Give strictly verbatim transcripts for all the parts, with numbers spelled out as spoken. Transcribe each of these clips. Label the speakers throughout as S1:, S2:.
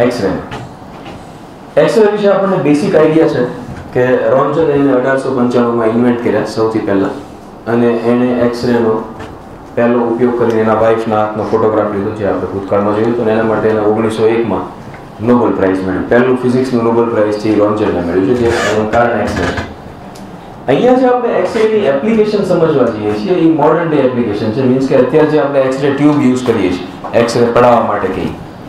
S1: X ray. X ray વિશે આપણને basic idea છે કે રોન્જન એને અઢારસો પંચાણુંમાં ઇન્વેન્ટ કર્યા સૌથી પહેલા, અને એણે એક્સરેનો પહેલો ઉપયોગ કરીને એના વાઇફના હાથનો ફોટોગ્રાફ લીધો, જે આપણે ભૂતકાળમાં જોયું હતું, અને એના માટે એને ઓગણીસો એકમાં નોબેલ પ્રાઇઝ મળ્યું. પહેલું ફિઝિક્સનું નોબેલ પ્રાઇઝ છે એ રોન્જનને મળ્યું છે, જે એનું કારણ એક્સરે છે. અહીંયા જે આપણે એક્સરેની એપ્લિકેશન સમજવા જઈએ છીએ એ મોડર્ન ડે એપ્લિકેશન છે. મીન્સ કે અત્યારે જે આપણે એક્સરે ટ્યુબ યુઝ કરીએ છીએ એક્સરે પડાવવા માટે, કઈ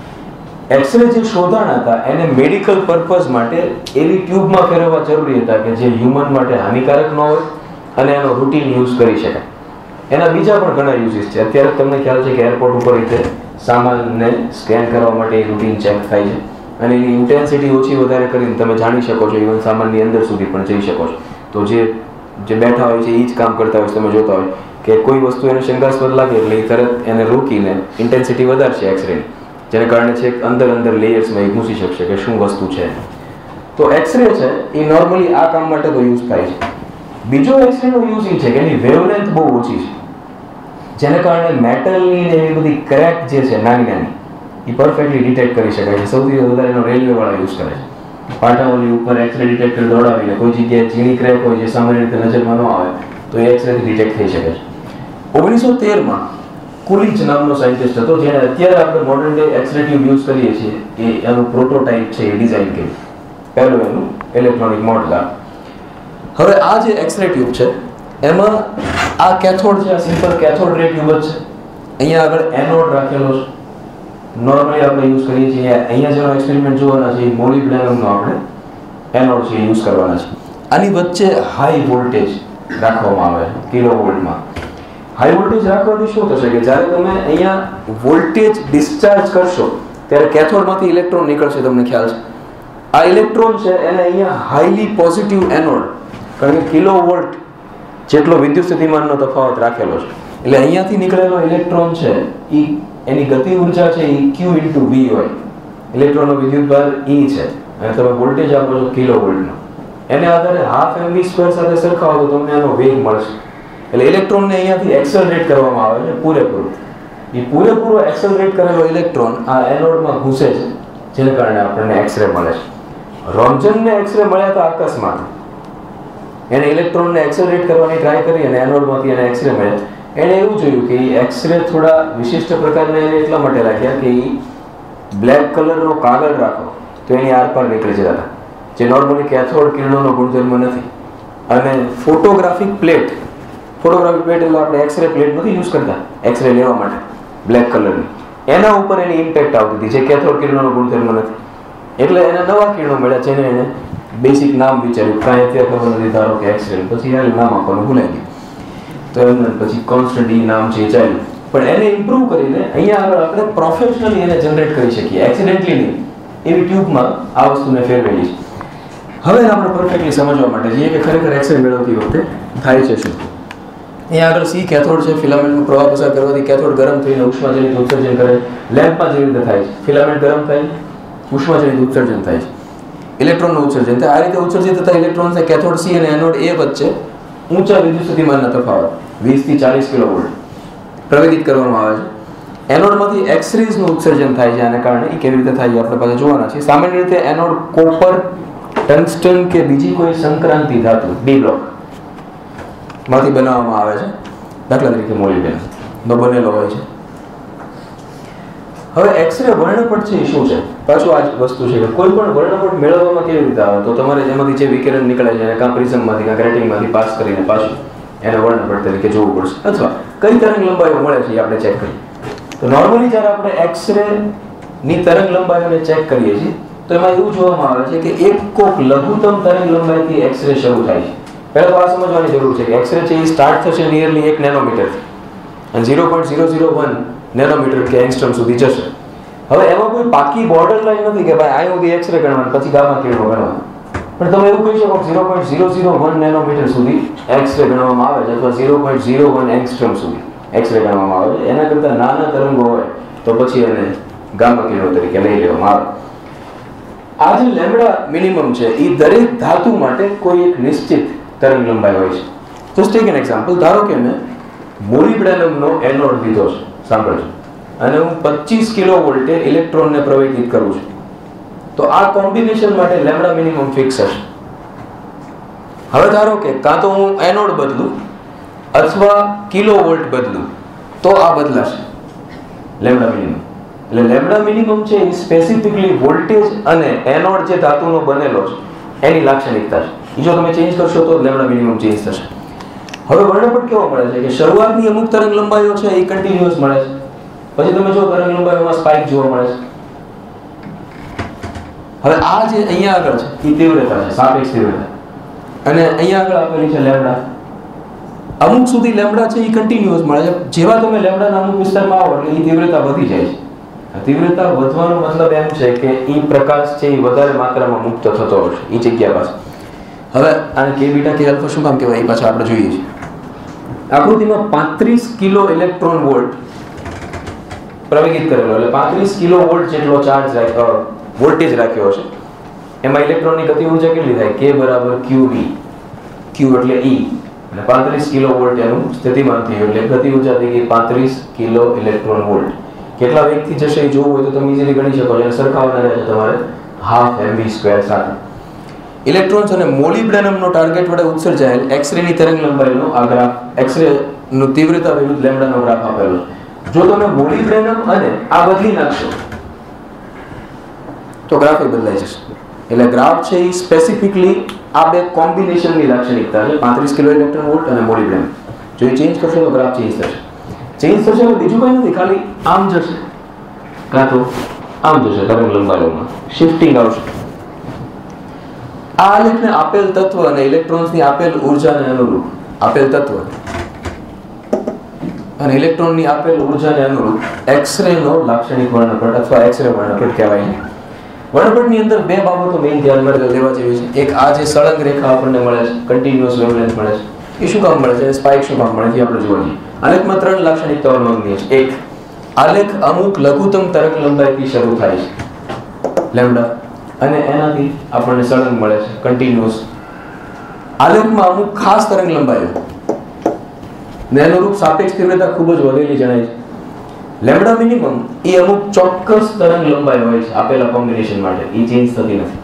S1: એક્સરે જે શોધાણા હતા એને મેડિકલ પર્પઝ માટે એવી ટ્યુબમાં ફેરવવા જરૂરી હતા કે જે હ્યુમન માટે હાનિકારક ન હોય અને એનો રૂટીન યુઝ કરી શકાય. એના બીજા પણ ઘણા યુઝીસ છે. અત્યારે તમને ખ્યાલ છે કે એરપોર્ટ ઉપર રીતે સામાનને સ્કેન કરવા માટે એ રૂટીન ચેક થાય છે, અને એની ઇન્ટેન્સિટી ઓછી વધારે કરીને તમે જાણી શકો છો, ઇવન સામાનની અંદર સુધી પણ જઈ શકો છો. તો જે જે બેઠા હોય છે એ જ કામ કરતા હોય છે. તમે જોતા હોય કે કોઈ વસ્તુ એને શંકાસ્પદ લાગે એટલે એ તરત એને રોકીને ઇન્ટેન્સિટી વધારશે એક્સરેની, જેને કારણે છે અંદર અંદર લેયર્સમાં એ ઘૂસી શકશે કે શું વસ્તુ છે. તો એક્સરે છે એ નોર્મલી આ કામ માટે તો યુઝ થાય છે. બીજો એક્સરેનો યુઝ એ છે કે એની વેવલેન્થ બહુ ઓછી છે, જેને કારણે મેટલની ને એવી બધી ક્રેક જે છે નાની નાની એ પરફેક્ટલી ડિટેક્ટ કરી શકાય છે. સૌથી વધારે એનો રેલવે વાળા યુઝ કરે છે. પાટાઓની ઉપર એક્સરે ડિટેક્ટર દોડાવીને કોઈ જગ્યાએ ઝીણી ક્રેક હોય જે સામાન્ય રીતે નજરમાં ન આવે તો એ એક્સરેથી ડિટેક્ટ થઈ શકે છે. ઓગણીસો તેરમાં કુલિચ નામનો સાયન્ટિસ્ટ હતો, જેને અત્યારે આપણે modern day x-ray tube use કરીએ છીએ એ એનું પ્રોટોટાઇપ છે એ ડિઝાઇન કર્યું, પહેલું એનું ઇલેક્ટ્રોનિક મોડલ. હવે આ જે એક્સરે ટ્યુબ છે એમાં આ કેથોડ છે, આ સિમ્પલ કેથોડ રે ટ્યુબ જ છે. અહીંયા આગળ એનોડ રાખેલો છે, નોર્મલી આપણે યુઝ કરીએ છીએ. અહીંયા જેનો એક્સપેરિમેન્ટ જોવાના છે એ મોલિબ્ડેનમનો આપણે એનોડ છે યુઝ કરવાના છે. આની વચ્ચે હાઈ વોલ્ટેજ રાખવામાં આવે છે કિલો વોલ્ટમાં. હાઈ વોલ્ટેજ રાખવાથી શું થશે કે જ્યારે તમે અહીંયા વોલ્ટેજ ડિસ્ચાર્જ કરશો ત્યારે કેથોડમાંથી ઇલેક્ટ્રોન નીકળશે. તમને ખ્યાલ છે આ ઇલેક્ટ્રોન છે એને અહીંયા હાઈલી પોઝિટિવ એનોડ, કારણ કે કિલો વોલ્ટ જેટલો વિદ્યુત સ્થિતિમાનનો તફાવત રાખેલો છે એટલે અહીંયાથી નીકળેલો ઇલેક્ટ્રોન છે એ એની ગતિ ઉર્જા છે એ ક્યુ ઇન્ટુ વી હોય. ઇલેક્ટ્રોનનો વિદ્યુત ભાર E છે અને તમે વોલ્ટેજ આપો છો કિલો વોલ્ટનો. એને આધારે હાફ એમ વી સ્ક્વેર સાથે સરખાવો તો તમને એનો વેગ મળશે. એટલે ઇલેક્ટ્રોનને અહીંયાથી એક્સલરેટ કરવામાં આવે છે પૂરેપૂરો. એ પૂરેપૂરો એક્સલરેટ કરેલો ઇલેક્ટ્રોન આ એનોડમાં ઘૂસે છે, જેને કારણે આપણને એક્સરે મળે છે. રોન્જનને એક્સરે મળ્યા હતા અકસ્માત. એને ઇલેક્ટ્રોનને એક્સલરેટ કરવાની ટ્રાય કરી અને એનોડમાંથી એને એક્સરે મળ્યા. એણે એવું જોયું કે એ એક્સરે થોડા વિશિષ્ટ પ્રકારના એને એટલા માટે રાખ્યા કે એ બ્લેક કલરનો કાગળ રાખો તો એની આરપાર નીકળી જતા હતા, જે નોર્મલી કેથોડ કિરણોનો ગુણધર્મ નથી. અને ફોટોગ્રાફિક પ્લેટ, ફોટોગ્રાફિક પ્લેટ એટલે આપણે એક્સરે પ્લેટ નથી યુઝ કરતા એક્સરે લેવા માટે બ્લેક કલરની, એના ઉપર એની ઇમ્પેક્ટ આવતી હતી જે કેથોડ કિરણોનો ગુણધર્મ નથી. એટલે એને નવા કિરણો મળ્યા, જેને એને બેસિક નામ વિચાર્યું, કાંઈ અત્યારે ખબર નથી, ધારો કે એક્સરે, પછી એને નામ આપવાનું ભૂલાઈ ગયું. તો એમને પછી કોન્સ્ટન્ટ ઈ નામ છે ચાલ્યું. પણ એને ઇમ્પ્રૂવ કરીને અહીંયા આગળ આપણે પ્રોફેશનલી એને જનરેટ કરી શકીએ, એક્સિડેન્ટલી નહીં. એવી ટ્યુબમાં આ વસ્તુને ફેરવેલી છે. હવે આપણે પરફેક્ટલી સમજવા માટે જઈએ કે ખરેખર એક્સરે મેળવતી વખતે થાય છે શું. અહીંયા આગળ સી કેથોડ છે, ફિલામેન્ટનો પ્રવાહ પસાર કરવાથી કેથોડ ગરમ થઈને ઉષ્માજનિત ઉત્સર્જન કરે. લેમ્પમાં જેવી રીતે થાય છે, ફિલામેન્ટ ગરમ થાય, ઉષ્માજનિત ઉત્સર્જન થાય છે, ઇલેક્ટ્રોનનું ઉત્સર્જન થાય. આ રીતે ઉત્સર્જિત થતા ઇલેક્ટ્રોન છે કેથોડ સી અને એનોડ એ વચ્ચે ઊંચા વિદ્યુત સ્થિતિમાનના તફાવત વીસ થી ચાલીસ કિલો વોલ્ટ પ્રવેદિત કરવામાં આવે છે. એનોડમાંથી એક્સરેઝનું ઉત્સર્જન થાય છે. આને કારણે એ કેવી રીતે થાય છે આપણે પાસે જોવાના છે. સામાન્ય રીતે એનોડ કોપર, ટંગસ્ટન કે બીજી કોઈ સંક્રાંતિ ધાતુ ડી બ્લોક માંથી બનાવવામાં આવે છે. દાખલા તરીકે મોલિબ્ડેનમ નો બનેલો હોય છે. હવે એક્સરે વર્ણપટ છે એ શું છે? પાછું આ જ વસ્તુ છે કે કોઈ પણ વર્ણપટ મેળવવામાં કેવી રીતે આવે તો તમારે એમાંથી જે વિકિરણ નીકળે છે એને કાં પ્રિઝમમાંથી કાં ગ્રેટિંગમાંથી પાસ કરીને પાછું એને વર્ણપટ તરીકે જોવું પડશે, અથવા કઈ તરંગ લંબાઈઓ મળે છે એ આપણે ચેક કરીએ. તો નોર્મલી જ્યારે આપણે એક્સરે ની તરંગ લંબાઈઓને ચેક કરીએ છીએ તો એમાં એવું જોવામાં આવે છે કે એક કોક લઘુત્તમ તરંગ લંબાઈથી એક્સરે શરૂ થાય છે. પહેલા તો આ સમજવાની જરૂર છે કે એક્સરે છે એ સ્ટાર્ટ થશે નિયરલી એક નેનોમીટરથી અને zero point zero zero one nanometer કે એંગસ્ટ્રોમ સુધી જશે. હવે એમાં કોઈ પાકી બોર્ડર લાઈન નથી કે ભાઈ અહીં સુધી એક્સરે ગણવાનું પછી ગામા કિરણો ગણવાનું, પણ તમે એવું કહી શકો zero point zero zero one nanometer સુધી એક્સરે ગણવામાં આવે છે, અથવા zero point zero one angstrom સુધી એક્સરે ગણવામાં આવે છે. એના કરતાં નાના તરંગો હોય તો પછી એને ગામા કિરણો તરીકે લઈ લેવામાં આવે. આ જે લેમ્બડા મિનિમમ છે એ દરેક ધાતુ માટે કોઈ એક નિશ્ચિત તરંગ લંબાઈ હોય છે. Just take an example. ધારો કે મેં મોલિબ્ડેનમનો એનોડ લીધો છે, સાંભળજો, અને હું પચીસ કિલો વોલ્ટે ઇલેક્ટ્રોનને પ્રવેશિત કરું છું. તો આ કોમ્બિનેશન માટે લેમ્ડા મિનિમમ ફિક્સ હશે. હવે ધારો કે કાં તો હું એનોડ બદલું અથવા કિલો વોલ્ટ બદલું તો આ બદલાશે લેમ્ડા મિનિમમ. એટલે લેમ્ડા મિનિમમ છે એ સ્પેસિફિકલી વોલ્ટેજ અને એનોડ જે ધાતુનો બનેલો છે એની લાક્ષણિકતા છે. એ જો તમે ચેન્જ કરશો તો લેમ્ડા મિનિમમ ચેન્જ થશે. હવે વર્ણપટ કેવો મળે છે કે શરૂઆતની અમુક તરંગ લંબાઈઓ છે એ કન્ટિન્યુઅસ મળે છે, પછી તમે જો તરંગ લંબાઈઓમાં સ્પાઇક જોવા મળે છે. હવે આ જે અહીંયા આગળ છે એ તીવ્રતા છે, સાપેક્ષ તીવ્રતા, અને અહીંયા આગળ આપેલી છે લેમ્ડા. અમુક સુધી લેમ્ડા છે એ કન્ટિન્યુઅસ મળે છે. જેવા તમે લેમ્ડાના અમુક વિસ્તારમાં આવો એટલે એ તીવ્રતા વધી જાય છે. તીવ્રતા વધવાનો મતલબ એમ છે કે એ પ્રકાશ છે એ વધારે માત્રામાં મુક્ત થતો હશે એ જગ્યા પાસે. હવે આને કે બીટા કે આલ્ફા શું કામ કહેવાય એ પાછા આપણે જોઈએ છીએ. આકૃતિમાં પાંત્રીસ કિલો ઇલેક્ટ્રોન વોલ્ટ પ્રવેગિત કરેલો, એટલે પાંત્રીસ કિલો વોલ્ટ જેટલો ચાર્જ રાખ્યો, વોલ્ટેજ રાખ્યો છે. એમાં ઇલેક્ટ્રોનની ગતિ ઊર્જા કેટલી થાય? K બરાબર Q V. Q એટલે E અને પાંત્રીસ કિલો વોલ્ટ એનું સ્થિતિમાન થયું, એટલે ગતિ ઊર્જા થઈ ગઈ પાંત્રીસ કિલો ઇલેક્ટ્રોન વોલ્ટ. કેટલા વેગથી જશે એ જોવું હોય તો તમે ઈઝીલી ગણી શકો છો. સરખાવવાના રહેશે તમારે હાફ એમવી સ્ક્વેર સાથે. ઇલેક્ટ્રોન્સ અને મોલિબ્ડેનમનો ટાર્ગેટ વડે ઉત્સર્જાયેલ એક્સ-રે ની તરંગ લંબાઈનો આ ગ્રાફ, એક્સ-રે નું તીવ્રતા વિરુદ્ધ લેમ્ડાનો ગ્રાફ આપેલો છે. જો તમે મોલિબ્ડેનમ અને આ બદલી નાખશો તો ગ્રાફ એ બદલાઈ જશે. એટલે ગ્રાફ છે એ સ્પેસિફિકલી આ બે કોમ્બિનેશનની લાક્ષણિકતા છે, પાંત્રીસ કિલો ઇલેક્ટ્રોન વોલ્ટ અને મોલિબ્ડેનમ. જો એ ચેન્જ કરશો તો ગ્રાફ ચેન્જ થશે. ચેન્જ થશે એટલે બીજું કંઈ નથી, ખાલી આમ જશે કાં તો આમ જશે. તરંગ લંબાઈઓમાં શિફ્ટિંગ આવશે. આ આલેખને આપેલ તત્વ અને ઇલેક્ટ્રોન્સની આપેલ ઊર્જાને અનુરૂપ, આપેલ તત્વ અને ઇલેક્ટ્રોનની આપેલ ઊર્જાને અનુરૂપ એક્સ-રે નો લાક્ષણિક વર્ણપટ અથવા એક્સ-રે વર્ણપટ કહેવાય. વર્ણપટની અંદર બે બાબતો મેઇન ધ્યાનમાં લેવા જેવી છે. એક આ જે સળંગ રેખા આપણને મળે છે, કન્ટિન્યુઅસ વેવલેન્થ મળે છે, એ શું કામ મળે છે? સ્પાઇક શું કામ મળે છે આપણે જોવાની. આલેખમાં ત્રણ લાક્ષણિકતાઓ નોંધનીય છે. એક, આલેખ અમુક લઘુત્તમ તરંગ લંબાઈથી શરૂ થાય છે લેમ્ડા, અને એનાથી આપણને સળંગ મળે છે કન્ટિન્યુઅસ. આલેખમાં અમુક ખાસ તરંગ લંબાઈઓ ને અનુરૂપ સાપેક્ષ તીવ્રતા ખૂબ જ વધેલી જણાય છે. લેમ્ડા મિનિમમ એ અમુક ચોક્કસ તરંગ લંબાઈ હોય છે આપેલા કોમ્બિનેશન માટે, એ ચેન્જ થતી નથી.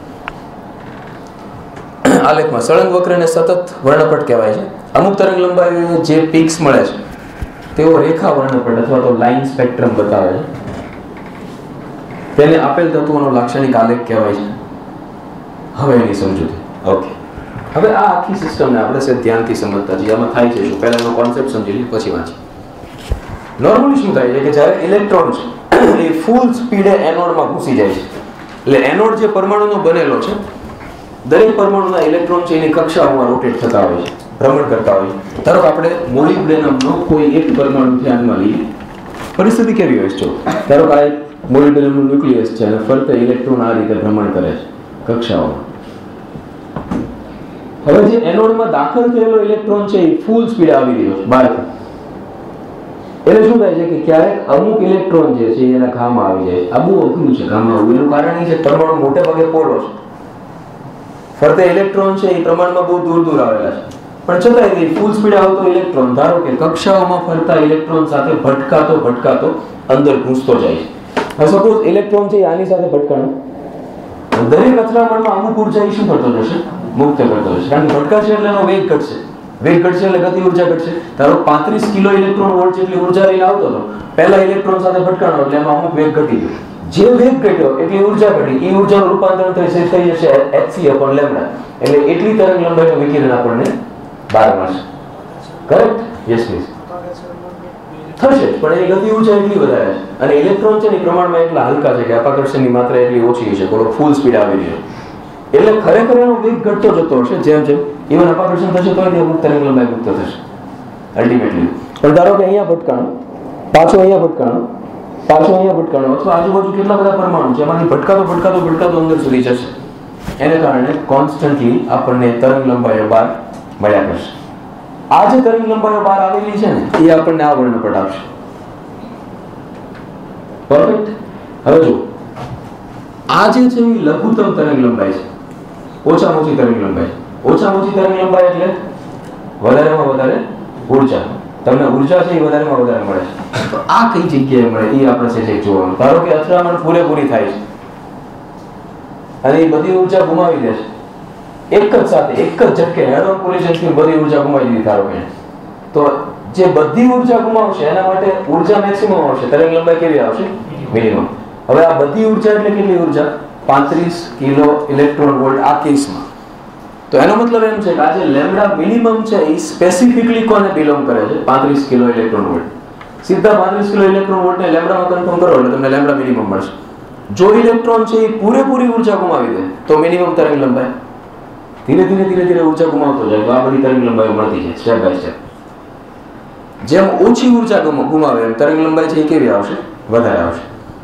S1: આલેખમાં સળંગ વક્રને સતત વર્ણપટ કહેવાય છે. અમુક તરંગ લંબાઈ જે પીક્સ મળે છે તેઓ રેખા વર્ણપટ અથવા તો લાઇન સ્પેક્ટ્રમ બતાવે છે. તેને આપેલ તત્વોનો લાક્ષણિક આલેખ કહેવાય છે. હવે એની સમજૂતી. ઓકે, હવે આ આખી સિસ્ટમને આપણે સે ધ્યાનથી સમજતા છીએ. આમાં થાય છે શું, પહેલા એનો કોન્સેપ્ટ સમજી લઈએ પછી વાંચીએ. નોર્મલી શું થાય છે કે જ્યારે ઇલેક્ટ્રોન છે એ ફૂલ સ્પીડે એનોડમાં ઘૂસી જાય છે. એટલે એનોડ જે પરમાણુનો બનેલો છે, દરેક પરમાણુના ઇલેક્ટ્રોન છે એની કક્ષાઓમાં રોટેટ થતા હોય છે, ભ્રમણ કરતા હોય છે. ધારો કે આપણે મોલિબ્ડેનમનો કોઈ એક પરમાણુ ધ્યાનમાં લઈએ. પરિસ્થિતિ કેવી હોય છે? ધારો કે આ એક મોલિબ્ડેનમનું ન્યુક્લિયસ છે અને ફરતે ઇલેક્ટ્રોન આ રીતે ભ્રમણ કરે છે કક્ષાઓમાં. હવે જે એનોડમાં દાખલ થયેલો ઇલેક્ટ્રોન છે એ ફૂલ સ્પીડે આવી રહ્યો છે બહારથી. એટલે શું થાય છે કે ક્યારેક અમુક ઇલેક્ટ્રોન જે છે એના ખામાં આવી જાય. આ બહુ અઘરું છે ખામાં આવવું. એનું કારણ એ છે પરમાણુ મોટે ભાગે પોલો છે, ફરતે ઇલેક્ટ્રોન છે એ પ્રમાણમાં બહુ દૂર દૂર આવેલા છે, પણ છતાંય ફૂલ સ્પીડે આવતો ઇલેક્ટ્રોન ધારો કે કક્ષાઓમાં ફરતા ઇલેક્ટ્રોન સાથે ભટકાતો ભટકાતો અંદર ઘૂસતો જાય છે. હવે સપોઝ ઇલેક્ટ્રોન છે આની સાથે ભટકાણો, દરેક અથડામણમાં અમુક ઉર્જા એ શું કરતો જશે? મુક્ત કરતો જશે. કારણ કે ભટકાશે એટલે એનો વેગ ઘટશે, વેગ ઘટશે એટલે ગતિ ઉર્જા ઘટશે. ધારો પાંત્રીસ કિલો ઇલેક્ટ્રોન વોલ્ટ જેટલી ઉર્જા લઈને આવતો હતો, પહેલા ઇલેક્ટ્રોન સાથે ભટકાણો એટલે એમાં અમુક વેગ ઘટી ગયો. જે વેગ ઘટ્યો એટલી ઉર્જા ઘટી, એ ઉર્જાનું રૂપાંતરણ થઈ થઈ જશે hc upon લેમ્ડા. એટલે એટલી તરંગ લંબાઈનું વિકિરણ આપણને બહાર મળશે. કરેક્ટ? Yes please. થશે, પણ એની ગતિ ઉર્જા એટલી વધારે છે અને ઇલેક્ટ્રોન છે ને પ્રમાણમાં એટલા હલકા છે કે અપાકર્ષણની માત્રા એટલી ઓછી છે, થોડો ફૂલ સ્પીડ આવી રહ્યો. એટલે ખરેખર એનો વેગ ઘટતો જતો હશે જેમ જેમ ઇવન અપાકર્ષણ થશે તો અમુક તરંગ લંબાઈ મુક્ત થશે અલ્ટિમેટલી. પણ ધારો કે અહીંયા ભટકાણો, પાછો અહીંયા ભટકાણો, પાછો અહીંયા ભટકાણો, અથવા આજુબાજુ કેટલા બધા પરમાણુ છે એમાંથી ભટકાતો ભટકાતો ભટકાતો અંદર સુધી જશે. એને કારણે કોન્સ્ટન્ટલી આપણને તરંગ લંબાઈઓ બહાર મળ્યા કરશે. આ જે તરંગ લંબાઈઓ બહાર આવેલી છે ને એ આપણને આ વર્ણપટ આપશે. પરફેક્ટ. હવે જો આ જે છે એ લઘુત્તમ તરંગ લંબાઈ છે, ઓછામાં ઓછી તરંગ લંબાઈ. ઓછામાં ઓછી તરંગ લંબાઈ એટલે વધારેમાં વધારે ઉર્જા. તમને ઉર્જા છે એ વધારેમાં વધારે મળે છે. તો આ કઈ જગ્યાએ મળે એ આપણે છે જોવાનું. ધારો કે અથડામણ પૂરેપૂરી થાય છે, અને એ બધી ઉર્જા ગુમાવી દેશે એક જ સાથે, એક જ ઝટકે હેડ ઓન કોલિઝનથી બધી ઉર્જા ગુમાવી દીધી ધારો કે, તો જે બધી ઉર્જા ગુમાવશે એના માટે ઉર્જા મેક્સિમમ આવશે, તરંગ લંબાઈ કેવી આવશે? મિનિમમ. હવે આ બધી ઉર્જા એટલે કેટલી ઉર્જા? પાંત્રીસ કિલો ઇલેક્ટ્રોન વોલ્ટ આ કેસમાં. તો એનો મતલબ એમ છે કે આ જે લેમ્ડા મિનિમમ છે એ સ્પેસિફિકલી કોને બિલોંગ કરે છે? પાંત્રીસ કિલો ઇલેક્ટ્રોન વોલ્ટ. સીધા પાંત્રીસ કિલો ઇલેક્ટ્રોન વોલ્ટને લેમ્ડામાં કન્ફર્મ કરો એટલે તમને લેમ્ડા મિનિમમ મળશે. જો ઇલેક્ટ્રોન છે એ પૂરેપૂરી ઉર્જા ગુમાવી દે તો મિનિમમ તરંગ લંબાઈ. ધીરે ધીરે ધીરે ધીરે ઉર્જા ગુમાવતો જાય તો આ બધી તરંગ લંબાઈઓ મળતી જાય સ્ટેપ બાય સ્ટેપ. જેમ ઓછી ઉર્જા ગુમાવે એમ તરંગ લંબાઈ છે એ કેવી આવશે? વધારે આવશે.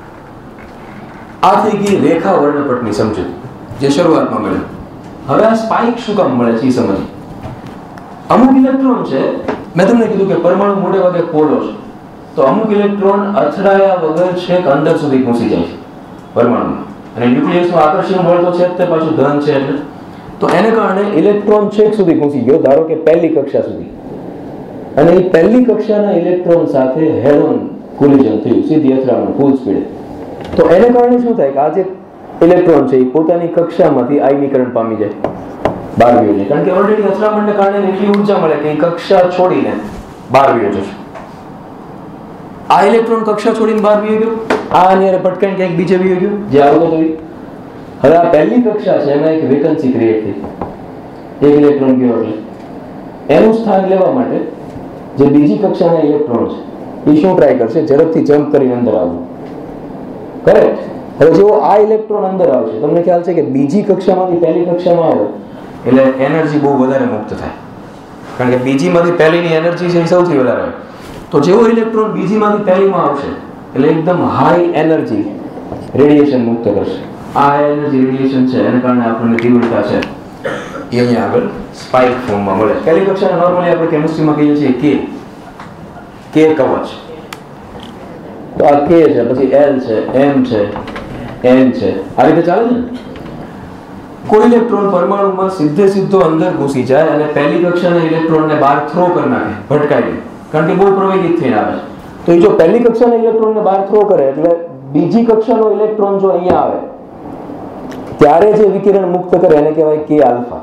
S1: આ થઈ ગઈ રેખા વર્ણપટની સમજૂતી જે શરૂઆતમાં મળે. હવે આ સ્પાઇક શું કામ મળે છે એ સમજ. અમુક ઇલેક્ટ્રોન છે, મેં તમને કીધું કે પરમાણુ મોટે ભાગે પોલો છે, તો અમુક ઇલેક્ટ્રોન અથડાયા વગર છેક અંદર સુધી પહોંચી જાય છે પરમાણુમાં, અને ન્યુક્લિયસનું આકર્ષણ બળ તો છે જ તે પાછું ધન છે એટલે, તો એને કારણે ઇલેક્ટ્રોન છેક સુધી પહોંચી ગયો, ધારો કે પહેલી કક્ષા સુધી, અને એ પહેલી કક્ષાના ઇલેક્ટ્રોન સાથે હેડ ઓન કોલિઝન થયું, સીધી અથડામણ ફૂલ સ્પીડે. તો એને કારણે શું થાય કે આ જે ઇલેક્ટ્રોન છે એ પોતાની કક્ષામાંથી આયનીકરણ પામી જાય, બહાર વયો જાય, કારણ કે ઓલરેડી અથડામણને કારણે એટલી ઉર્જા મળે કે એ કક્ષા છોડીને બહાર વયો જશે. આ ઇલેક્ટ્રોન કક્ષા છોડીને બહાર વયો ગયો, આ આની પટકાઈને ક્યાંક બીજે વયો ગયો જે આવતો હતો. હવે આ પહેલી કક્ષા છે એમાં એક વેકન્સી ક્રિએટ થઈ, એક ઇલેક્ટ્રોન ગયો એટલે એનું સ્થાન લેવા માટે જે બીજી કક્ષાના ઇલેક્ટ્રોન છે એ શું ટ્રાય કરશે? ઝડપથી જમ્પ કરીને અંદર આવવું. કરેક્ટ. હવે જેવો આ ઇલેક્ટ્રોન અંદર આવશે, તમને ખ્યાલ છે કે બીજી કક્ષામાંથી પહેલી કક્ષામાં આવે એટલે એનર્જી બહુ વધારે મુક્ત થાય, કારણ કે બીજીમાંથી પહેલીની એનર્જી છે એ સૌથી વધારે હોય. તો જેવો ઇલેક્ટ્રોન બીજીમાંથી પહેલીમાં આવશે એટલે એકદમ હાઈ એનર્જી રેડિયેશન મુક્ત કરશે. આ એનર્જી રેડિયેશન છે એને કારણે આપણને તીવ્રતા છે એ અહીંયા આગળ સ્પાઇક ફોર્મમાં મળે. પહેલી કક્ષાને નોર્મલી આપણે કેમિસ્ટ્રીમાં કહીએ છીએ કે કે કવચ. તો આ કે છે, પછી એલ છે, એમ છે, એન છે, આ રીતે ચાલે છે ને. કોઈ ઇલેક્ટ્રોન પરમાણુમાં સીધે સીધો અંદર ઘૂસી જાય અને પહેલી કક્ષાના ઇલેક્ટ્રોનને બહાર થ્રો કરી નાખે, ભટકાઈ દે, કારણ કે બહુ પ્રવેગિત થઈને આવે છે. તો એ જો પહેલી કક્ષાના ઇલેક્ટ્રોનને બહાર થ્રો કરે એટલે બીજી કક્ષાનો ઇલેક્ટ્રોન જો અહીંયા આવે ત્યારે જે વિકિરણ મુક્ત કરે એને કહેવાય કે આલ્ફા,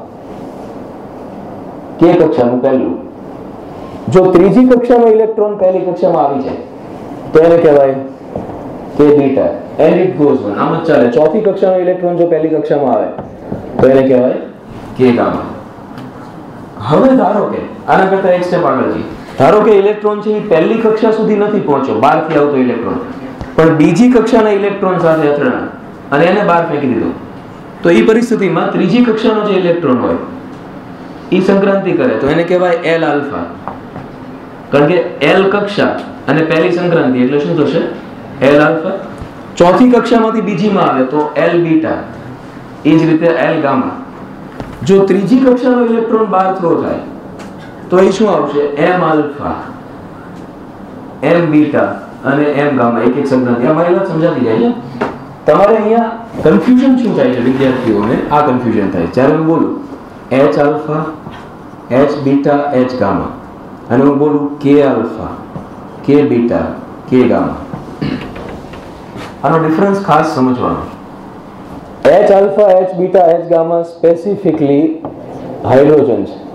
S1: કે કક્ષાનું પહેલું. જો ત્રીજી કક્ષાનો ઇલેક્ટ્રોન પહેલી કક્ષામાં આવી જાય તો એને કહેવાય કે beta, and it goes on, આમ જ ચાલે. ચોથી કક્ષાનો ઇલેક્ટ્રોન જો પહેલી કક્ષામાં આવે તો એને કહેવાય કે ગામા. હવે ધારો કે આના કરતા એક સ્ટેપ આગળ જઈએ. ધારો કે ઇલેક્ટ્રોન છે એ પહેલી કક્ષા સુધી નથી પહોંચ્યો, બહારથી આવતો ઇલેક્ટ્રોન, પણ બીજી કક્ષાના ઇલેક્ટ્રોન સાથે અથડાયો અને એને બહાર ફેંકી દીધો. તો એ પરિસ્થિતિમાં ત્રીજી કક્ષાનો જે ઇલેક્ટ્રોન હોય એ સંક્રાંતિ કરે તો એને કહેવાય એલ આલ્ફા, કારણ કે એલ કક્ષા અને પહેલી સંક્રાંતિ એટલે શું થશે? L alpha. ચોથી કક્ષામાંથી બીજીમાં આવે તો એલ બીટા, એ જ રીતે એલ ગામા. જો ત્રીજી કક્ષાનો ઇલેક્ટ્રોન બહાર થ્રો થાય તો એ શું આવશે? એમ આલ્ફા, એમ બીટા અને એમ ગામા, એક એક સંક્રાંતિ. અમારી વાત સમજાતી જાય છે. તમારે અહીંયા કન્ફ્યુઝન શું થાય છે વિદ્યાર્થીઓને? આ કન્ફ્યુઝન થાય જ્યારે હું બોલું H alpha, H beta, H gamma, અને હું બોલું કે આલ્ફા, કે બીટા, કે ગામા. આનો ડિફરન્સ ખાસ સમજવાનો. H alpha, H beta, H gamma specifically hydrogen છે.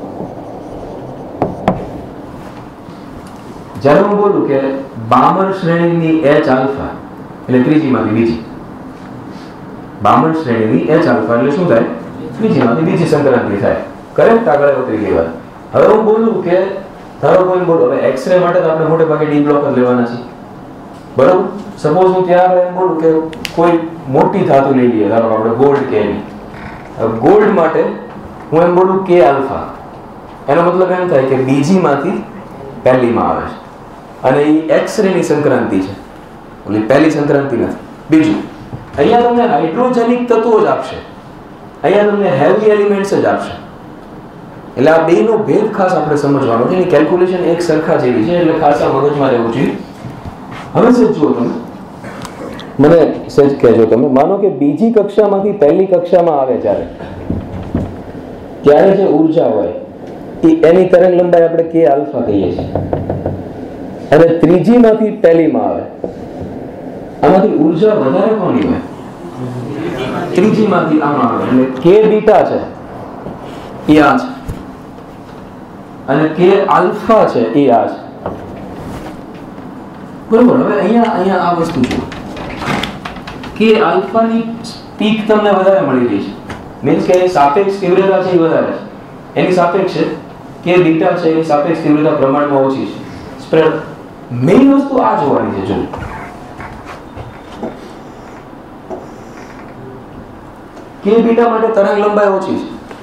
S1: જ્યારે હું બોલું કે બામર શ્રેણીની એચ આલ્ફા એટલે ત્રીજીમાંથી બીજી, બામર શ્રેણીની એચ આલ્ફા એટલે શું થાય? ત્રીજીમાંથી બીજી સંક્રાંતિ થાય. કરેક્ટ. આગળ ઉતરી ગઈ વાત. હવે હું બોલું કે ધારો કોઈ બોલું, હવે એક્સરે માટે તો આપણે મોટે ભાગે ડી બ્લોક જ લેવાના છે, બરોબર. સપોઝ હું ત્યાં આગળ એમ બોલું કે કોઈ મોટી ધાતુ લઈ લઈએ, ધારો આપણે ગોલ્ડ કે એની. ગોલ્ડ માટે હું એમ બોલું કે આલ્ફા, એનો મતલબ એમ થાય કે બીજીમાંથી પહેલીમાં આવે છે અને એ એક્સરે ની સંક્રાંતિ છે, ઓલી પહેલી સંક્રાંતિ નથી. બીજું, અહીંયા તમને હાઇડ્રોજનિક તત્વો જ આપશે, અહીંયા તમને હેવી એલિમેન્ટ્સ જ આપશે. એટલે આ બેનો ભેદ ખાસ આપણે સમજવાનો છે. એની કેલ્ક્યુલેશન એક સરખા જેવી છે એટલે ખાસ આ મગજમાં રહેવું જોઈએ. હવે સહેજ જુઓ તમે, મને સહેજ કહેજો તમે. માનો કે બીજી કક્ષામાંથી પહેલી કક્ષામાં આવે જ્યારે ત્યારે જે ઉર્જા હોય એની તરંગ લંબાઈ આપણે કે આલ્ફા કહીએ છીએ, અને ત્રીજીમાંથી પહેલીમાં આવે આમાંથી ઉર્જા વધારે કોની હોય? ત્રીજી માંથી આમ આવે એટલે કે બીટા છે એ આ છે અને કે આલ્ફા છે એ આ છે. બરોબર. હવે અહીંયા અહીંયા આ વસ્તુ છે કે આલ્ફા ની પીક તમને વધારે મળી રહી છે, મીન્સ કે એની સાપેક્ષ તીવ્રતા છે એ વધારે છે, એની સાપેક્ષ છે કે બીટા છે એની સાપેક્ષ તીવ્રતા પ્રમાણમાં ઓછી છે. સ્પ્રેડ મેઇન વસ્તુ આ જોવાની છે. જો કે બીટા માટે તરંગ લંબાઈ ઓછી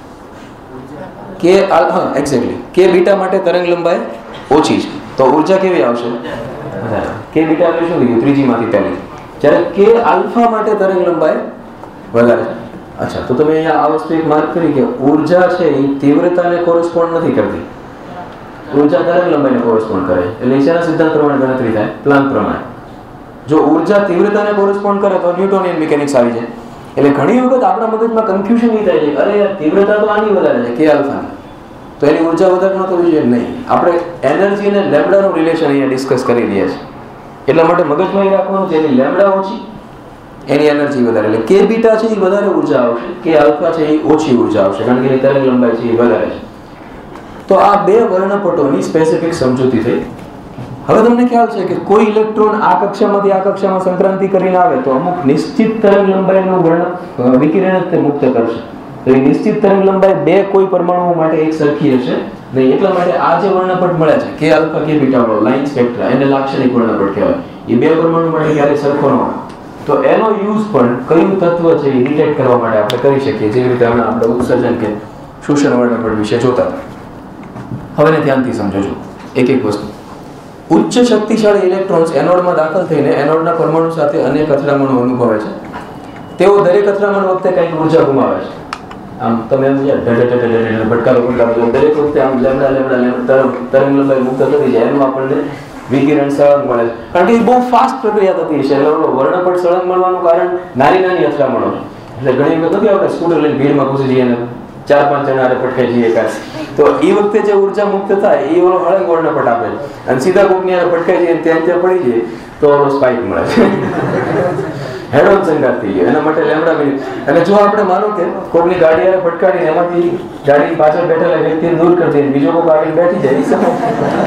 S1: છે, કે હા એક્ઝેક્ટલી કે બીટા માટે તરંગ લંબાઈ ઓછી છે, તો ઊર્જા કેવી આવશે? કે બીટા એટલે શું કીધું? ત્રીજી માંથી પહેલી. જ્યારે કે આલ્ફા માટે તરંગ લંબાઈ વધારે છે. અચ્છા, તો તમે અહીંયા આ વસ્તુ એક માર્ક કરી કે ઊર્જા છે એ તીવ્રતાને કોરસ્પોન્ડ નથી કરતી, ઊર્જા તરંગ લંબાઈને કોરસ્પોન્ડ કરે. એટલે નીચેના સિદ્ધાંત પ્રમાણે ગણતરી થાય પ્લાન પ્રમાણે. જો ઊર્જા તીવ્રતાને કોરસ્પોન્ડ કરે તો ન્યૂટોનિયન મિકેનિક્સ આવી જાય. એટલે ઘણી વખત આપણા મગજમાં કન્ફ્યુઝન એ થાય છે, અરે યાર તીવ્રતા તો આની વધારે છે કે આલ્ફાની, તો એની ઊર્જા વધારે ન થવી જોઈએ. નહીં, આપણે એનર્જી અને લેમ્ડાનું રિલેશન અહીંયા ડિસ્કસ કરી રહ્યા છીએ. એટલા માટે મગજમાં એ રાખવાનું છે એની લેમ્ડા ઓછી, એની એનર્જી વધારે. એટલે કે બીટા છે એ વધારે ઊર્જા આવશે, કે આલ્ફા છે એ ઓછી ઊર્જા આવશે, કારણ કે એની તરંગ લંબાઈ છે એ વધારે છે. તો આ બે વર્ણપટોની સ્પેસિફિક સમજૂતી થઈ. હવે તમને ખ્યાલ છે કે કોઈ ઇલેક્ટ્રોન આ કક્ષામાંથી આ કક્ષામાં સંક્રાંતિ કરીને આવે તો અમુક નિશ્ચિત તરંગ લંબાઈનું વર્ણ વિકિરણ તે મુક્ત કરશે. તો એ નિશ્ચિત તરંગ લંબાઈ બે કોઈ પરમાણુઓ માટે એક સરખી હશે નહીં. એટલા માટે આ જે વર્ણપટ મળે છે કે આલ્ફા કે બીટા વાળો લાઇન સ્પેક્ટ્રા, એને લાક્ષણિક વર્ણપટ કહેવાય. એ બે પરમાણુ માટે ક્યારેય સરખો ન હોય. તો એનો યુઝ પણ કયું તત્વ છે એ ડિટેક્ટ કરવા માટે આપણે કરી શકીએ, જેવી રીતે હમણાં આપણે ઉત્સર્જન કે શોષણ વર્ણપટ વિશે જોતા હતા. હવે ને ધ્યાનથી સમજો છો એક એક વસ્તુ. ઉચ્ચ શક્તિશાળી ઇલેક્ટ્રોન્સ એનોડમાં દાખલ થઈને એનોડના પરમાણુ સાથે અનેક અથડામણો અનુભવે છે. તેઓ દરેક અથડામણ વખતે કંઈક ઊર્જા ગુમાવે છે. આમ તમે એમ ભટકારો ભટકારો દરેક વખતે આમ લેમડા લેમડા તરંગ લંબાઈ મુક્ત થતી જાય, એનું આપણને વિકિરણ સળંગ મળે છે. કારણ કે એ બહુ ફાસ્ટ પ્રક્રિયા થતી છે. એટલે વર્ણપટ સળંગ મળવાનું કારણ નાની નાની અથડામણો છે. એટલે ઘણી વખત નથી આપણે સ્કૂટર લઈને ભીડમાં ઘૂસી જઈએ ને ચાર પાંચ જણા પટકાઈ જઈએ કાંઈ, તો એ વખતે જે ઊર્જા મુક્ત થાય એ ઓલો હળંગ વર્ણપટ આપે છે. અને સીધા કોકની પટકાઈ જઈએ ત્યાં ત્યાં પડી જઈએ તો ઓલો સ્પાઇક મળે છે. હેડ ઓન સંઘાત થઈ ગયો. એના માટે લેમડા મિનિટ. અને જો આપણે માનો કે કોકની ગાડી આરે પટકાડીને એમાંથી ગાડીની પાછળ બેઠેલા વ્યક્તિને દૂર કરી દઈએ, બીજો કોઈ ગાડી બેઠી જાય એ સમય.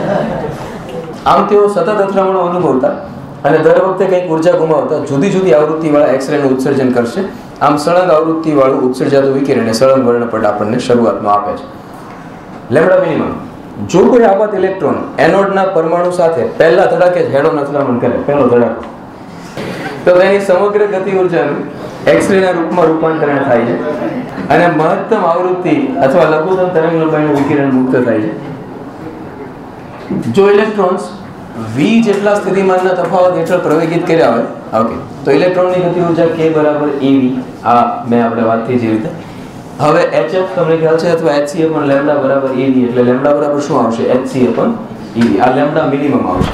S1: આમ તેઓ સતત અથડામણો અનુભવતા અને દર વખતે કંઈક ઊર્જા ગુમાવતા જુદી જુદી આવૃત્તિવાળા એક્સરેનું ઉત્સર્જન કરશે. આમ સળંગ આવૃત્તિવાળું ઉત્સર્જાતું વિકિરણ સળંગ વર્ણપટ આપણને શરૂઆતમાં આપે છે. Lambda minimum. જો કોઈ આપાત ઇલેક્ટ્રોન એનોડના પરમાણુ સાથે પહેલા ધડાકે જ હેડ ઓન અથડામણ કરે, પહેલો ધડાકો, તો તેની સમગ્ર ગતિ ઉર્જાનું એક્સરેના રૂપમાં રૂપાંતરણ થાય છે અને મહત્તમ આવૃત્તિ અથવા લઘુત્તમ તરંગ લંબાઈનું વિકિરણ મુક્ત થાય છે. જો ઇલેક્ટ્રોન્સ v જેટલા સ્થિતિમાનના તફાવત હેઠળ પ્રવેગિત કર્યા હોય, ઓકે, તો ઇલેક્ટ્રોનની ગતિ ઉર્જા k બરાબર ev. આ મેં આપણે વાત થઈ જે રીતે. હવે hf તમને ખ્યાલ છે, અથવા hc પણ લેમ્ડા બરાબર ev, એટલે લેમ્ડા બરાબર શું આવશે? hc પણ ev. આ લેમ્ડા મિનિમમ આવશે.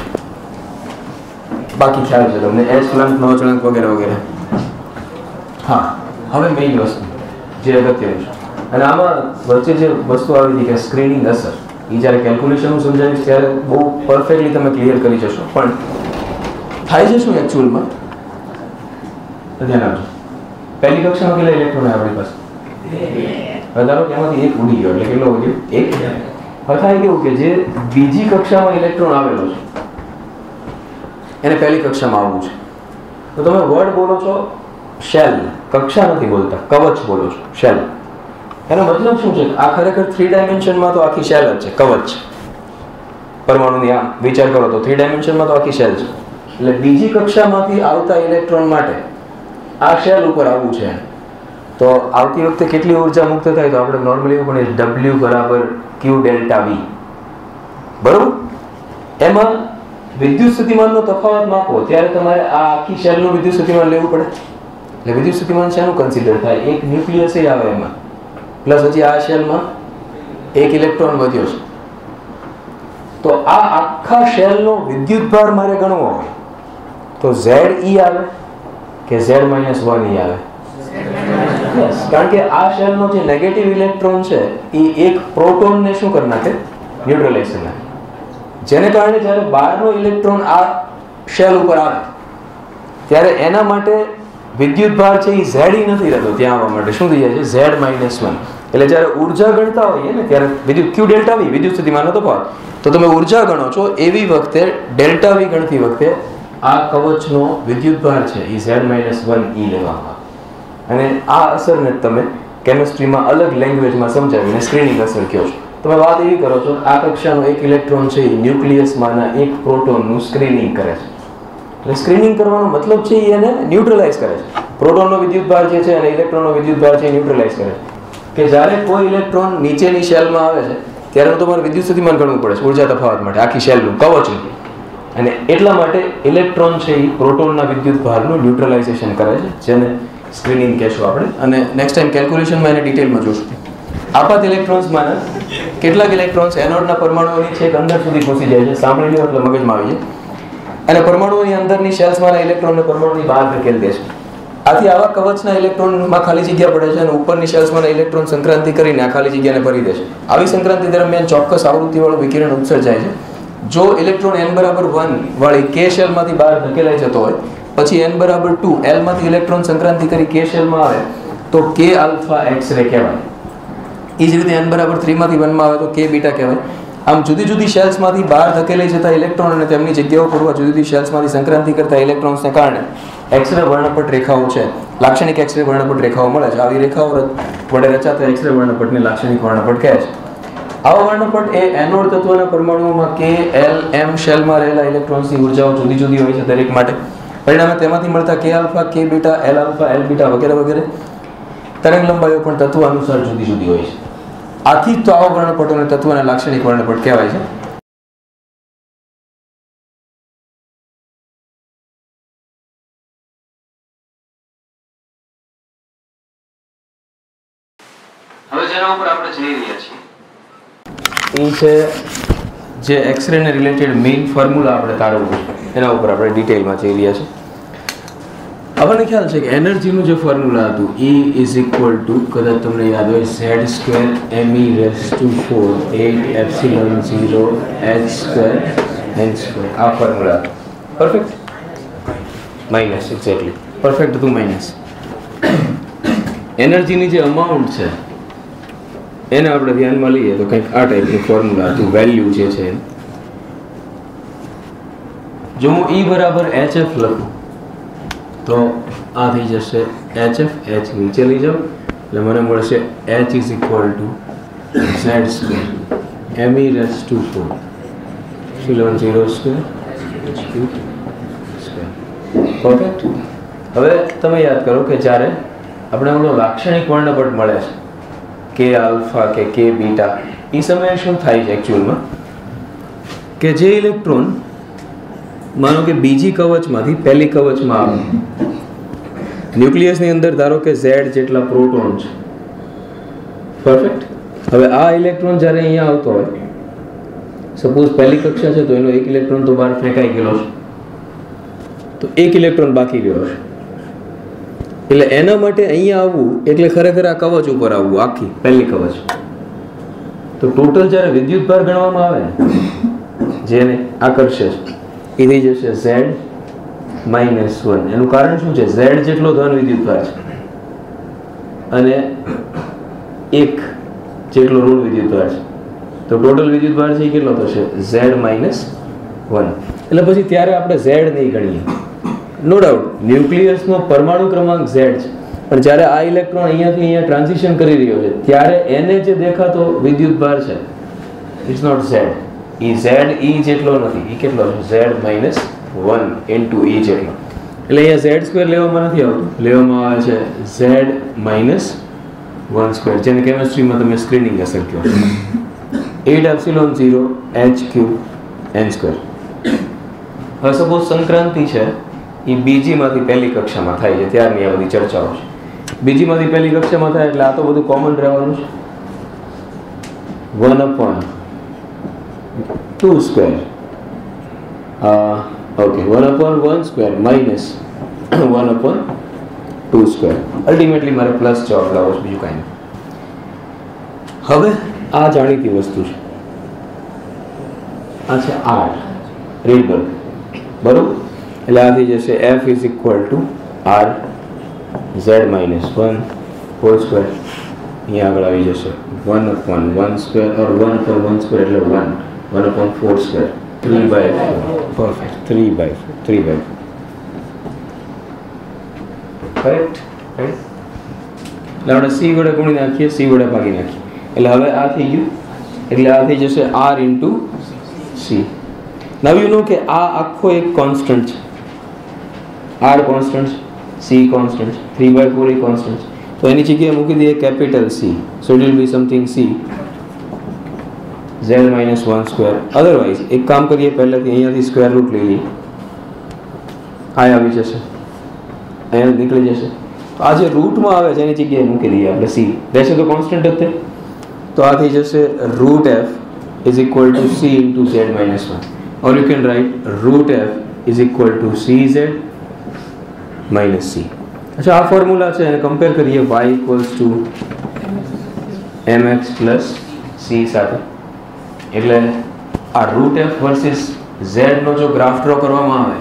S1: બાકી ખ્યાલ છે તમને, h પ્લંક નો ચળંક વગેરે વગેરે. હા, હવે મેઇન વસ્તુ જે અગત્યનું છે, અને આમાં વચ્ચે જે વસ્તુ આવી હતી કે સ્ક્રીનિંગ અસર, એ જ્યારે કેલ્ક્યુલેશન હું સમજાવીશ ત્યારે બહુ પરફેક્ટલી તમે ક્લિયર કરી જશો. પણ થાય છે શું એકચ્યુઅલમાં? ધ્યાન આપજો. પહેલી કક્ષામાં કેટલા ઇલેક્ટ્રોન આપણી પાસે? હવે ધારો કે એમાંથી એક ઉડી ગયો, એટલે કેટલો વધ્યો? એક. હવે થાય કેવું કે જે બીજી કક્ષામાં ઇલેક્ટ્રોન આવેલો છે એને પહેલી કક્ષામાં આવવું છે, તો તમે વર્ડ બોલો છો શેલ, કક્ષા નથી બોલતા, કવચ બોલો છો, શેલ. એનો મતલબ શું છે? આ ખરેખર થ્રી ડાયમેન્શનમાં તો આખી શેલ જ છે, કવચ છે પરમાણુની. આમ વિચાર કરો તો થ્રી ડાયમેન્શનમાં તો આખી શેલ છે. એટલે બીજી કક્ષામાંથી આવતા ઇલેક્ટ્રોન માટે આ શેલ ઉપર આવવું છે. તો આવતી વખતે કેટલી ઉર્જા મુક્ત થાય? તો આપણે નોર્મલી એવું પણ ડબલ્યુ બરાબર ક્યુ ડેલ્ટા વી, બરોબર. એમાં વિદ્યુત સ્થિતિમાનનો તફાવત માપો ત્યારે તમારે આ આખી શેલનું વિદ્યુત સ્થિતિમાન લેવું પડે. એટલે વિદ્યુત સ્થિતિમાન શેનું કન્સિડર થાય? એક ન્યુક્લિયસ આવે એમાં, પ્લસ હજી આ શેલમાં એક ઇલેક્ટ્રોન વધ્યો છે. તો આ આખા શેલનો વિદ્યુત ભાર મારે ગણવો હોય તો ઝેડ ઈ આવે કે ઝેડ માઇનસ વન ઈ આવે? કારણ કે આ શેલનો જે નેગેટિવ ઇલેક્ટ્રોન છે એ એક પ્રોટોનને શું કરી નાખે? ન્યુટ્રલાઇઝ કરી નાખે. જેને કારણે જ્યારે બહારનો ઇલેક્ટ્રોન આ શેલ ઉપર આવે ત્યારે એના માટે વિદ્યુત ભાર છે એ ઝેડ ઈ નથી રહેતો ત્યાં આવવા માટે શું થઈ જાય છે ઝેડ માઇનસ વન. એટલે જ્યારે ઉર્જા ગણતા હોઈએ ને ત્યારે વિદ્યુત ક્યુ ડેલ્ટા વી વિદ્યુત સ્થિતિમાનનો તફાવત, તો તમે ઉર્જા ગણો છો એવી વખતે ડેલ્ટા વી ગણતી વખતે આ કવચનો વિદ્યુત ભાર છે એ ઝેડ માઇનસ વન ઈ લેવામાં આવે. અને આ અસરને તમે કેમિસ્ટ્રીમાં અલગ લેંગ્વેજમાં સમજાવીને સ્ક્રીનિંગ અસર કહો છો. તમે વાત એવી કરો છો આ કક્ષાનો એક ઇલેક્ટ્રોન છે એ ન્યુક્લિયસમાંના એક પ્રોટોનનું સ્ક્રીનિંગ કરે છે. એટલે સ્ક્રીનિંગ કરવાનો મતલબ છે એ એને ન્યુટ્રલાઇઝ કરે છે. પ્રોટોનનો વિદ્યુત ભાર જે છે અને ઇલેક્ટ્રોનનો વિદ્યુત ભાર છે એ ન્યુટ્રલાઇઝ કરે છે. કે જ્યારે કોઈ ઇલેક્ટ્રોન નીચેની શેલમાં આવે છે ત્યારે તમારે વિદ્યુત સ્થિતિમાન ગણવું પડે છે ઉર્જા તફાવત માટે આખી શેલનું કવચનું. અને એટલા માટે ઇલેક્ટ્રોન છે એ પ્રોટોનના વિદ્યુત ભારનું ન્યુટ્રલાઇઝેશન કરે છે, જેને સ્ક્રીનિંગ કહેશું આપણે. અને નેક્સ્ટ ટાઈમ કેલ્ક્યુલેશનમાં એને ડિટેલમાં જોશું. આપાત ઇલેક્ટ્રોન્સમાંના કેટલાક ઇલેક્ટ્રોન્સ એનોડના પરમાણુઓની છેક અંદર સુધી પહોંચી જાય છે, સાંભળી લો એટલે મગજમાં આવી જાય, અને પરમાણુઓની અંદરની શેલ્સમાંના ઇલેક્ટ્રોનને પરમાણુની બહાર ધકેલી દે છે. આથી આવા કવચના ઇલેક્ટ્રોનમાં ખાલી જગ્યા પડે છે અને ઉપરની શેલ્સમાંના ઇલેક્ટ્રોન સંક્રાંતિ કરીને આ ખાલી જગ્યાને ભરી દે છે. આવી સંક્રાંતિ દરમિયાન ચોક્કસ આવૃત્તિવાળું વિકિરણ ઉત્સર્જાય છે. જો ઇલેક્ટ્રોન એન બરાબર વન વાળી કે શેલમાંથી બહાર ધકેલાઈ જતો હોય, પછી એન બરાબર ટુ એલ માંથી ઇલેક્ટ્રોન સંક્રાંતિ કરી કે શેલમાં આવે તો કે આલ્ફા એક્સ રે કહેવાય. એ જ રીતે એન બરાબર થ્રી માંથી વનમાં આવે તો કે બીટા કહેવાય. આમ જુદી જુદી શેલ્સમાંથી બહાર ધકેલાઈ જતા ઇલેક્ટ્રોન અને તેમની જગ્યાઓ પૂરવા જુદી જુદી શેલ્સમાંથી સંક્રાંતિ કરતા ઇલેક્ટ્રોન્સને કારણે એક્સરે વર્ણપટ રેખાઓ છે, લાક્ષણિક એક્સરે વર્ણપટ રેખાઓ મળે છે. આવી રેખાઓ વડે રચાતા એક્સરે વર્ણપટને લાક્ષણિક વર્ણપટ કહે છે. આવા વર્ણપટ એ એનોડ તત્વના પરમાણુઓમાં કે એલ એમ શેલમાં રહેલા ઇલેક્ટ્રોન્સની ઉર્જાઓ જુદી જુદી હોય છે દરેક માટે. પરિણામે તેમાંથી મળતા K alpha, K beta, L alpha, L beta વગેરે વગેરે તરંગ લંબાઈઓ પણ તત્વ અનુસાર જુદી જુદી હોય છે. આથી તો આવા વર્ણપટોને તત્વના લાક્ષણિક વર્ણપટ કહેવાય છે. હવે જેના ઉપર આપણે જઈ રહ્યા છીએ એ છે જે એક્સરે ને રિલેટેડ મેઇન ફોર્મ્યુલા આપણે તારવવું એના ઉપર આપણે ડિટેલમાં જઈ રહ્યા છીએ. આપણને ખ્યાલ છે કે એનર્જીનું જે ફોર્મ્યુલા હતું E ઇઝ ઇક્વલ ટુ, કદાચ તમને યાદ હોય, Z square M E raise to four eight epsilon zero H square N square. આ formula perfect minus exactly perfect હતું માઇનસ. એનર્જીની જે અમાઉન્ટ છે એને આપણે ધ્યાનમાં લઈએ તો કંઈક આ ટાઈપનું ફોર્મ્યુલા હતું, વેલ્યુ જે છે. જો હું E બરાબર એચ એફ લખું તો આ થઈ જશે એચ એફ, એચ નીચે લઈ જાઉં એટલે મને મળશે H is equal to Z square M E raise to four epsilon zero square square. Perfect. હવે તમે યાદ કરો કે જ્યારે આપણે ઓલો લાક્ષણિક વર્ણપટ મળે છે કે આલ્ફા કે કે બીટા, એ સમયે શું થાય છે એકચ્યુઅલમાં કે જે ઇલેક્ટ્રોન માનો કે બીજી કવચમાંથી પહેલી કવચમાં આવે, ન્યુક્લિયસની અંદર ધારો કે ઝેડ જેટલા પ્રોટોન છે. પરફેક્ટ. હવે આ ઇલેક્ટ્રોન જ્યારે અહીંયા આવતો હોય, સપોઝ પહેલી કક્ષા છે તો એનો એક ઇલેક્ટ્રોન તો બહાર ફેંકાઈ ગયેલો છે, તો એક ઇલેક્ટ્રોન બાકી રહ્યો છે. એટલે એના માટે અહીંયા આવવું એટલે ખરેખર આ કવચ ઉપર આવવું, આખી પહેલી કવચ. તો ટોટલ જ્યારે વિદ્યુત ભાર ગણવામાં આવે જેને આકર્ષે છે એ થઈ જશે ઝેડ માઇનસ વન. એનું કારણ શું છે? ઝેડ જેટલો ધન વિદ્યુત ભાર છે અને એક જેટલો ઋણ વિદ્યુત ભાર છે, તો ટોટલ વિદ્યુત ભાર છે એ કેટલો થશે? Z minus one. એટલે પછી ત્યારે આપણે ઝેડ નહીં ગણીએ. નો ડાઉટ ન્યુક્લિયસનો પરમાણુ ક્રમાંક ઝેડ છે, પણ જ્યારે આ ઇલેક્ટ્રોન અહીંયાથી અહીંયા ટ્રાન્ઝિશન કરી રહ્યો છે ત્યારે એને જે દેખાતો વિદ્યુત ભાર છે ઇટ્સ નોટ ઝેડ. એ ઝેડ ઈ જેટલો નથી. એ કેટલો છે? Z minus one into E જેટલો. એટલે અહીંયા ઝેડ સ્ક્વેર લેવામાં નથી આવતું, લેવામાં આવે છે ઝેડ માઇનસ વન સ્ક્વેર, જેને કેમિસ્ટ્રીમાં તમે સ્ક્રીનિંગ અસર કહો. Eight epsilon zero H Q N square. હવે સપોઝ સંક્રાંતિ છે એ બીજીમાંથી પહેલી કક્ષામાં થાય છે, ત્યારની આ બધી ચર્ચાઓ છે. બીજીમાંથી પહેલી કક્ષામાં થાય એટલે આ તો બધું કોમન રહેવાનું છે. One upon two square okay one upon one square minus one upon two square. Ultimately મારે પ્લસ જવાબ લાવો છે, બીજું કાંઈ નહીં. હવે આ જાણીતી વસ્તુ છે, આ છે આર રીડબર્ગ, બરોબર? એટલે આ થઈ જશે F is equal to R Z minus one whole square અહીંયા આગળ આવી જશે one upon one square or one upon one square એટલે one one upon four square three by four perfect three by four three by correct right. એટલે આપણે C વડે ગુણી નાખીએ, C વડે ભાગી નાખીએ એટલે હવે આ થઈ ગયું. એટલે આ થઈ જશે R into C. Now you know કે આ આખો એક કોન્સ્ટન્ટ છે, આર કોન્સ્ટન્ટ છે, સી કોન્સ્ટન્ટ છે, થ્રી બાય ફોર એ કોન્સ્ટન્ટ છે. તો એની જગ્યાએ મૂકી દઈએ capital C. So it will be something C Z minus one square. Otherwise એક કામ કરીએ, પહેલાંથી અહીંયાથી સ્ક્વેર રૂટ લઈ લઈએ. આ આવી જશે, અહીંયા નીકળી જશે. તો આ જે રૂટમાં આવે છે એની જગ્યાએ મૂકી દઈએ આપણે સી. રહેશે તો કોન્સ્ટન્ટ જ તે. તો આ થઈ જશે root F is equal to C into Z minus one. Or you can write root F is equal to C Z minus C. અચ્છા, આ ફોર્મ્યુલા છે એને કમ્પેર કરીએ Y equals to M X plus C સાથે. એટલે આ route F versus ઝેડનો જો ગ્રાફ ડ્રો કરવામાં આવે,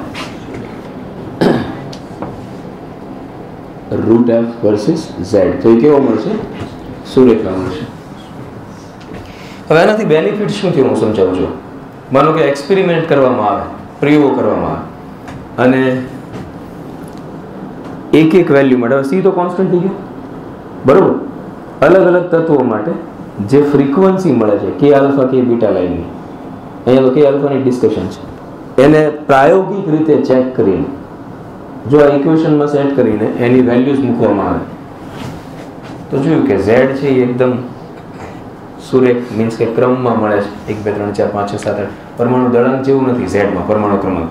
S1: રૂટ એફ વર્સિસ ઝેડ, તો એ કેવો મળશે? સુરેખા મળશે. હવે આનાથી બેનિફિટ શું થયું હું સમજાવું છું. માનો કે એક્સપેરિમેન્ટ કરવામાં આવે, પ્રયોગો કરવામાં આવે અને એક એક વેલ્યુ માટે, હવે સી તો કોન્સ્ટન્ટ થઈ ગયું બરોબર, અલગ અલગ તત્વો માટે જે ફ્રીક્વન્સી મળે છે કે આલ્ફા કે બીટા લાઇનની, અહીંયા તો કે આલ્ફાની ડિસ્કશન છે, એને પ્રાયોગિક રીતે ચેક કરીને જો આ ઇક્વેશનમાં સેટ કરીને એની વેલ્યુઝ મૂકવામાં આવે તો જોયું કે ઝેડ છે એ એકદમ સુરેખ મીન્સ કે ક્રમમાં મળે છે. એક બે ત્રણ ચાર પાંચ છ સાત આઠ પરમાણુ દળાંક જેવું નથી ઝેડમાં પરમાણુ ક્રમાંક.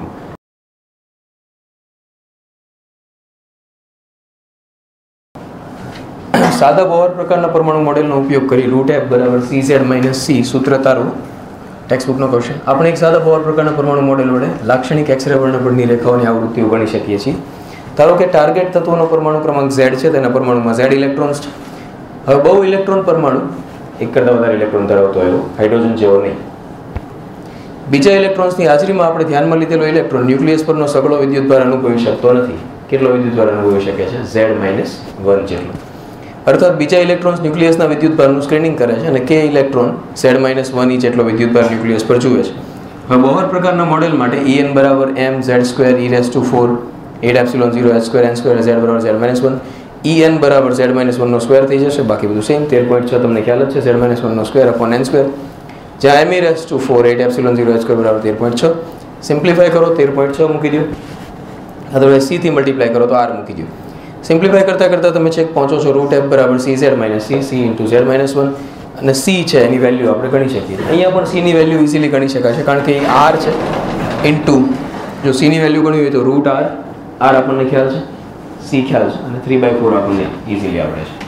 S1: સાદા બોહર પ્રકારના પરમાણુ મોડેલનો ઉપયોગ કરી રૂટ એફ બરાબર સી ઝેડ માઇનસ સી સૂત્ર તારું ટેક્સ્ટબુકનો ક્વેશ્ચન. આપણે એક સાદા બોહર પ્રકારના પરમાણુ મોડેલ વડે લાક્ષણિક એક્સરે વર્ણપટની રેખાઓની આવૃત્તિઓ ગણી શકીએ છીએ. ધારો કે ટાર્ગેટ તત્વનો પરમાણુ ક્રમાંક ઝેડ છે, તેના પરમાણુમાં ઝેડ ઇલેક્ટ્રોન્સ છે. હવે બહુ ઇલેક્ટ્રોન પરમાણુ એક કરતાં વધારે ઇલેક્ટ્રોન ધરાવતો આવ્યો, હાઇડ્રોજન જેવો નહીં. બીજા ઇલેક્ટ્રોન્સની હાજરીમાં આપણે ધ્યાનમાં લીધેલો ઇલેક્ટ્રોન ન્યુક્લિયસ પરનો સગળો વિદ્યુતભાર અનુભવી શકતો નથી. કેટલો વિદ્યુતભાર અનુભવી શકે છે? ઝેડ માઇનસ વન જેટલો. અર્થાત બીજા ઇલેક્ટ્રોન્સ ન્યુક્લિયસના વિદ્યુતભારનું સ્ક્રીનિંગ કરે છે અને કે electron Z minus one E જેટલો વિદ્યુતભાર ન્યુક્લિયસ પર જુએ છે. હવે બોહર પ્રકારના મોડેલ માટે ઈ એન બરાબર M Z square E raise to four eight epsilon zero H square N square Z બરાબર Z minus one. E N બરાબર ઝેડ માઇનસ વનનો સ્ક્વેર થઈ જશે, બાકી બધું સેમ. તેર પોઈન્ટ છ તમને ખ્યાલ જ છે, ઝેડ માઇનસ વનનો સ્ક્વેર અપોન એન સ્ક્વેર, જ્યાં M E raise to four eight epsilon zero H square બરાબર તેર પોઈન્ટ છ. સિમ્પ્લિફાય કરો, તેર પોઈન્ટ છ મૂકી દો, અદરવાઇઝ સીથી મલ્ટીપ્લાય કરો તો આર મૂકી દો. સિમ્પ્લિફાય કરતાં કરતાં તમે ચેક પહોંચો છો રૂટ એફ બરાબર C Z minus C C into Z minus one. અને સી છે એની વેલ્યુ આપણે ગણી શકીએ. અહીંયા પણ સીની વેલ્યુ ઇઝીલી ગણી શકાય છે, કારણ કે એ આર છે ઇન્ટુ, જો સીની વેલ્યુ ગણવી હોય તો રૂટ આર, આર આપણને ખ્યાલ છે, સી ખ્યાલ છે, અને થ્રી બાય ફોર આપણને ઇઝીલી આવડે છે.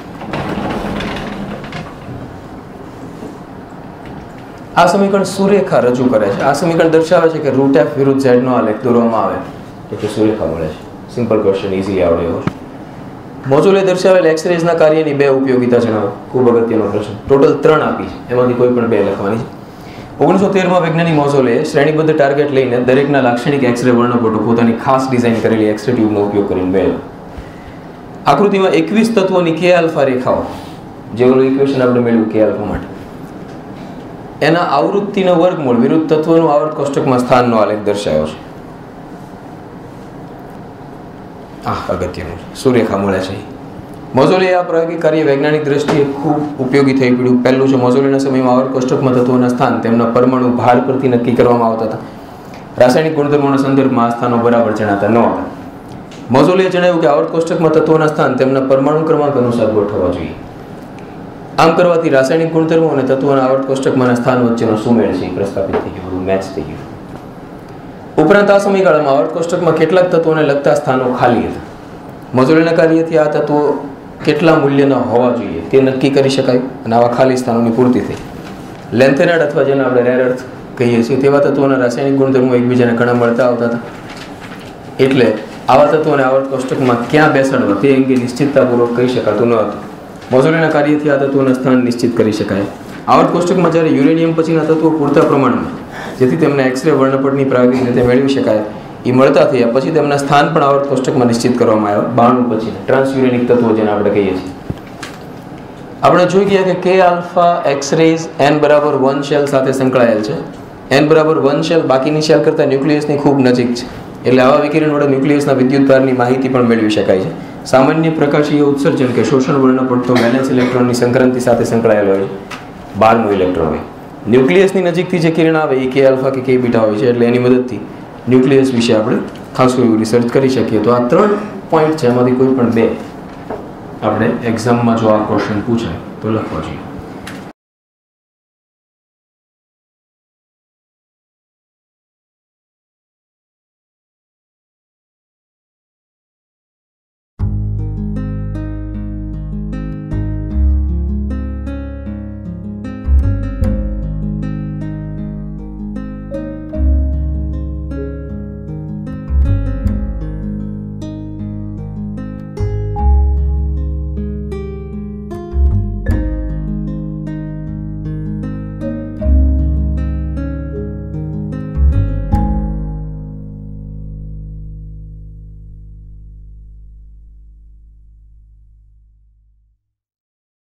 S1: આ સમીકરણ સુરેખા રજૂ કરે છે. આ સમીકરણ દર્શાવે છે કે રૂટ એફ વિરુદ્ધ ઝેડનો આલેખ દોરવામાં આવે એટલે સુરેખા મળે છે. સિમ્પલ ક્વેશ્ચન, ઇઝીલી આવડે એવો છે. મોઝોલે દર્શાવેલ એક્સરેઝના કાર્યની બે ઉપયોગિતા જણાવો. ખૂબ અગત્યનો પ્રશ્ન. ટોટલ ત્રણ આપી છે, એમાંથી કોઈ પણ બે લખવાની છે. ઓગણીસો તેરમાં વૈજ્ઞાનિક મોઝોલે શ્રેણીબદ્ધ ટાર્ગેટ લઈને દરેકના લાક્ષણિક એક્સરે વર્ણપટો પોતાની ખાસ ડિઝાઇન કરેલી એક્સરે ટ્યુબનો ઉપયોગ કરીને મેળવ્યો. આકૃતિમાં એકવીસ તત્વોની કે આલ્ફા રેખાઓ, જે ઓલું ઇક્વેશન આપણે મેળવ્યું કે આલ્ફા માટે, એના આવૃત્તિનો વર્ગમૂળ વિરુદ્ધ તત્વનું આવર્ત કોષ્ટકમાં સ્થાનનો આલેખ દર્શાવ્યો છે. આ અગત્યનું છે, સુરેખા મળે છે. મોઝોલે આ પ્રાયોગિક કાર્ય વૈજ્ઞાનિક દ્રષ્ટિએ ખૂબ ઉપયોગી થઈ પડ્યું. પહેલું છે, મોઝોલેના સમયમાં આવર્ત કોષ્ટકમાં તત્વોના સ્થાન તેમના પરમાણુ ભાર પરથી નક્કી કરવામાં આવતા હતા. રાસાયણિક ગુણધર્મોના સંદર્ભમાં આ સ્થાનો બરાબર જણાતા ન હતા. મોઝોલેએ જણાવ્યું કે આવર્ત કોષ્ટકમાં તત્વોના સ્થાન તેમના પરમાણુ ક્રમાંક અનુસાર ગોઠવવા જોઈએ. આમ કરવાથી રાસાયણિક ગુણધર્મો અને તત્વોના આવર્ત કોષ્ટકમાંના સ્થાન વચ્ચેનો સુમેળ છે પ્રસ્થાપિત થઈ ગયો, મેચ થઈ ગયું. ઉપરાંત આ સમયગાળામાં આવર્ત કોષ્ટકમાં કેટલાક તત્વોને લગતા સ્થાનો ખાલી હતા. મોઝોલેના કાર્યથી આ તત્વો કેટલા મૂલ્યના હોવા જોઈએ તે નક્કી કરી શકાય અને આવા ખાલી સ્થાનોની પૂર્તિ થઈ. લેન્થેનાઇડ અથવા જેને આપણે રેર અર્થ કહીએ છીએ તેવા તત્વોના રાસાયણિક ગુણધર્મો એકબીજાને ઘણા મળતા આવતા હતા. એટલે આવા તત્વોને આવર્ત કોષ્ટકમાં ક્યાં બેસાડવા તે અંગે નિશ્ચિતતાપૂર્વક કહી શકાતું ન હતું. મોઝોલેના કાર્યથી આ તત્વોના સ્થાન નિશ્ચિત કરી શકાય. આવર્ત કોષ્ટકમાં જ્યારે યુરેનિયમ પછીના તત્વો પૂરતા પ્રમાણમાં, જેથી તેમને એક્સરે વર્ણપટની પ્રાયોગિક રીતે મેળવી શકાય એ મળતા થયા પછી તેમના સ્થાન પણ આવર્ત કોષ્ટકમાં નિશ્ચિત કરવામાં આવ્યા બાણું પછી ટ્રાન્સયુરેનિક તત્વો જેને આપણે કહીએ છીએ. આપણે જોઈ ગયા કે K alpha X rays N બરાબર વન શેલ સાથે સંકળાયેલ છે. એન બરાબર વન શેલ બાકીની શેલ કરતાં ન્યુક્લિયસની ખૂબ નજીક છે, એટલે આવા વિકિરણ વડે ન્યુક્લિયસના વિદ્યુતભારની માહિતી પણ મેળવી શકાય છે. સામાન્ય પ્રકાશીય ઉત્સર્જન કે શોષણ વર્ણ પડતો વેલેન્સ ઇલેક્ટ્રોનની સંક્રાંતિ સાથે સંકળાયેલો હોય, બારમો ઇલેક્ટ્રોન હોય. ન્યુક્લિયસની નજીકથી જે કિરણ આવે એ કે આલ્ફા કે કે બીટા હોય છે, એટલે એની મદદથી ન્યુક્લિયસ વિશે આપણે ખાસું એવું રિસર્ચ કરી શકીએ. તો આ ત્રણ પોઈન્ટ છે, એમાંથી કોઈ પણ બે આપણે એક્ઝામમાં જો આ ક્વેશ્ચન પૂછાય તો લખવા જોઈએ.